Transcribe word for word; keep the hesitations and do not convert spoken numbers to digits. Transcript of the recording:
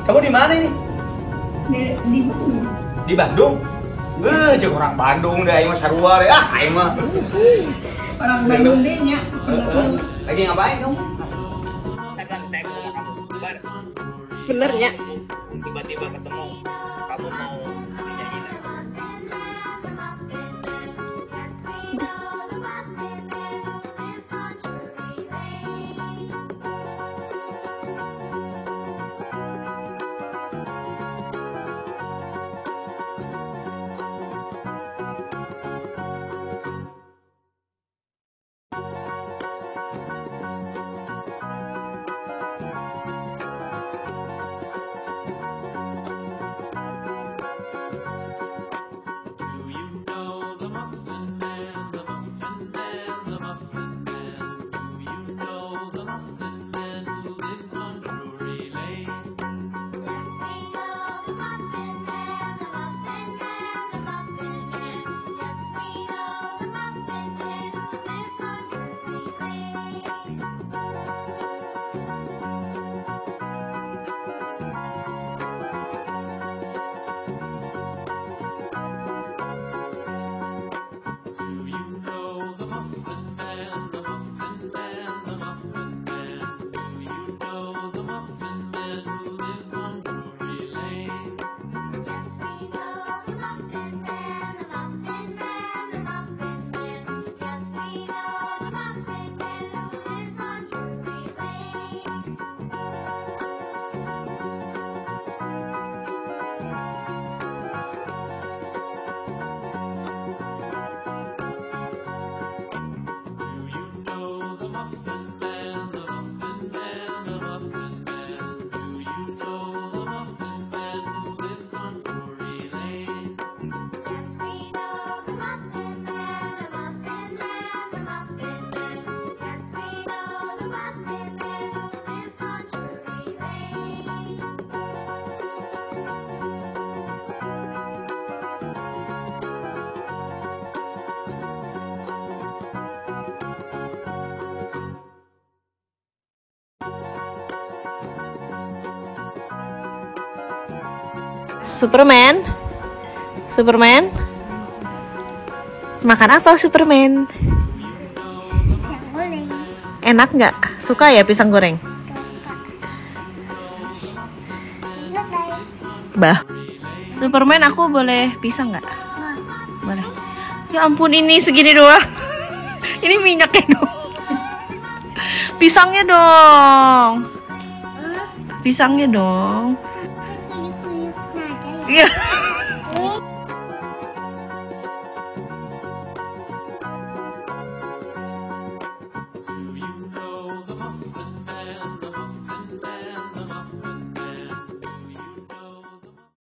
Kamu di mana ini? Di, di Bandung. Di Bandung? Eh, cek orang Bandung deh, aing mah sarua deh. Ah, aing mah. Orang Bandung deh nya. Lagi ngapain kamu? Kan saya ke rumah kamu bar. Bener ya? Tiba-tiba ketemu. Kamu mau dinyanyiin apa? Superman, Superman, makan apa Superman? Pisang goreng. Enak nggak? Suka ya pisang goreng? Bah, Superman aku boleh pisang nggak? Boleh. Ya ampun ini segini doang. Ini minyaknya dong. Pisangnya dong. Pisangnya dong. Iya.